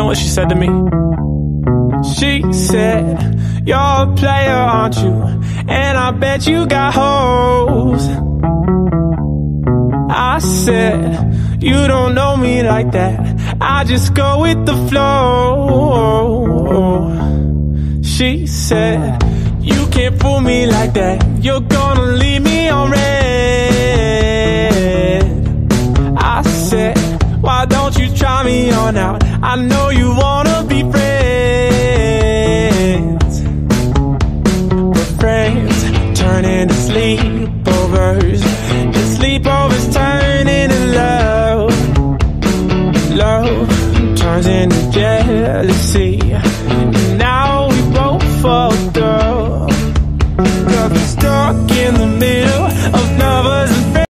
know what she said to me? She said, you're a player, aren't you? And I bet you got hoes. I said, you don't know me like that. I just go with the flow. She said, you can't fool me like that. You're gonna leave me on red. I said, why don't you try me on out? I know you wanna be friends, but friends turn into sleepovers, and sleepovers turn into love. Love turns into jealousy.